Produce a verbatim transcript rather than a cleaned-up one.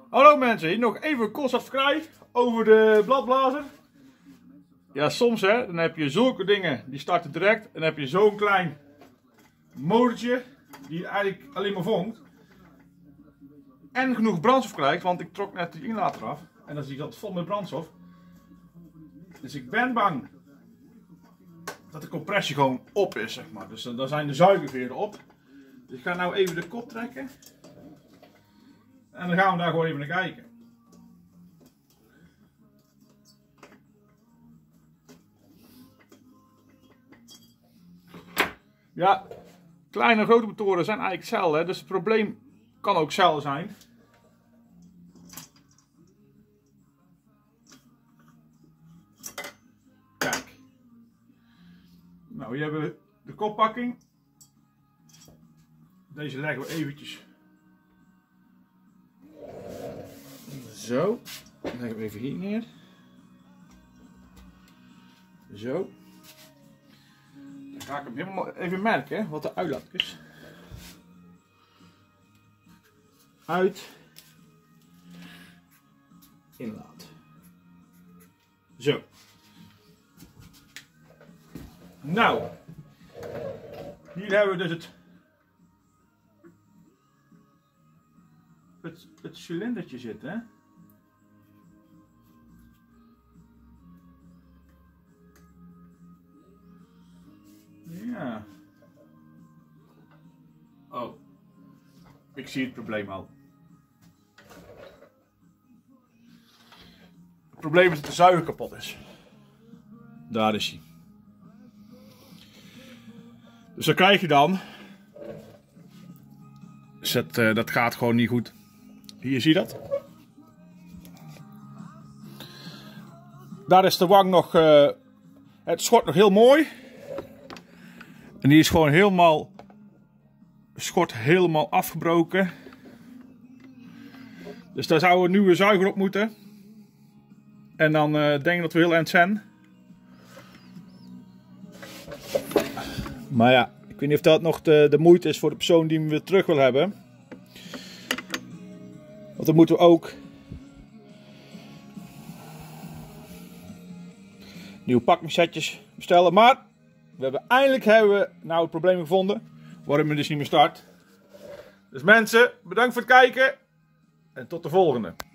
Hallo mensen, hier nog even kort wat vrij over de bladblazer. Ja, soms hè, dan heb je zulke dingen die starten direct. En dan heb je zo'n klein motortje die eigenlijk alleen maar vonkt. En genoeg brandstof krijgt, want ik trok net die inlater af. En dan zie ik dat vol met brandstof. Dus ik ben bang dat de compressie gewoon op is, zeg maar. Dus dan zijn de zuigerveren op. Dus ik ga nou even de kop trekken. En dan gaan we daar gewoon even naar kijken. Ja, kleine en grote motoren zijn eigenlijk hetzelfde, dus het probleem kan ook hetzelfde zijn. Kijk. Nou, hier hebben we de koppakking. Deze leggen we eventjes zo. Dan leggen we even hier neer. Zo. Dan ga ik hem helemaal even merken, wat de uitlaat is. Uit. Inlaat. Zo. Nou. Hier hebben we dus het Het, het cilindertje zitten, hè? Ja. Oh. Ik zie het probleem al. Het probleem is dat de zuiger kapot is. Daar is hij. Dus dan krijg je dan. Dus dat, uh, dat gaat gewoon niet goed. Hier zie je dat. Daar is de wang nog. Uh, het schort nog heel mooi. En die is gewoon helemaal. Schort helemaal afgebroken. Dus daar zou een nieuwe zuiger op moeten. En dan uh, denk ik dat we heel eind zijn. Maar ja, ik weet niet of dat nog de, de moeite is voor de persoon die hem weer terug wil hebben. Want dan moeten we ook nieuwe pakmachetjes bestellen. Maar we hebben eindelijk hebben we nou het probleem gevonden waarom het dus niet meer start. Dus mensen, bedankt voor het kijken en tot de volgende.